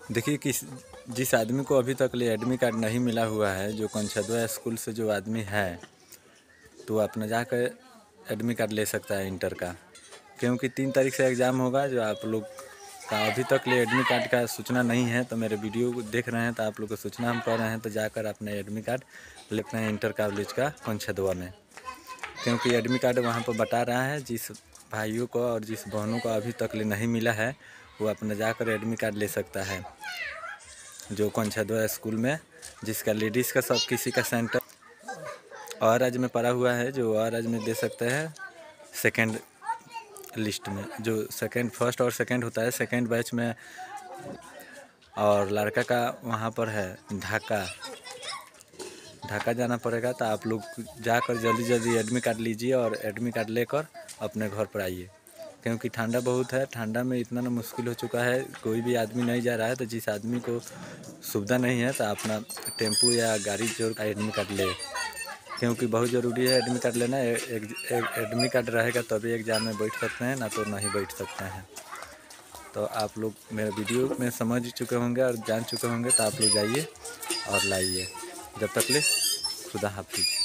देखिए जिस आदमी को अभी तक ले एडमिट कार्ड नहीं मिला हुआ है, जो कंछदवा स्कूल से जो आदमी है, तो अपना जाकर एडमिट कार्ड ले सकता है इंटर का, क्योंकि 3 तारीख से एग्ज़ाम होगा। जो आप लोग का अभी तक ले एडमिट कार्ड का सूचना नहीं है, तो मेरे वीडियो को देख रहे हैं तो आप लोग को सूचना हम कर रहे हैं, तो जाकर अपने एडमिट कार्ड लेते हैं इंटर कॉलेज का कंछदवा में, क्योंकि एडमिट कार्ड वहाँ पर बता रहा है जिस भाइयों को और जिस बहनों को अभी तक ले नहीं मिला है, वो अपना जाकर एडमिट कार्ड ले सकता है जो कंछदवा स्कूल में, जिसका लेडीज़ का सब किसी का सेंटर और राज्य में पड़ा हुआ है, जो और राज्य में दे सकते हैं सेकंड लिस्ट में, जो सेकंड फर्स्ट और सेकंड होता है सेकंड बैच में। और लड़का का वहाँ पर है ढाका जाना पड़ेगा, तो आप लोग जाकर जल्दी जल्दी एडमिट कार्ड लीजिए और एडमिट कार्ड लेकर अपने घर पर आइए, क्योंकि ठंडा बहुत है। ठंडा में इतना ना मुश्किल हो चुका है, कोई भी आदमी नहीं जा रहा है। तो जिस आदमी को सुविधा नहीं है, तो अपना टेम्पू या गाड़ी जोड़ एडमिट कार्ड ले, क्योंकि बहुत ज़रूरी है एडमिट कार्ड लेना। एडमिट कार्ड रहेगा तभी एग्ज़ाम में बैठ सकते हैं, ना तो नहीं बैठ सकते हैं। तो आप लोग मेरे वीडियो में समझ चुके होंगे और जान चुके होंगे, तो आप लोग जाइए और लाइए। जब तक ले खुदा हाफिज़।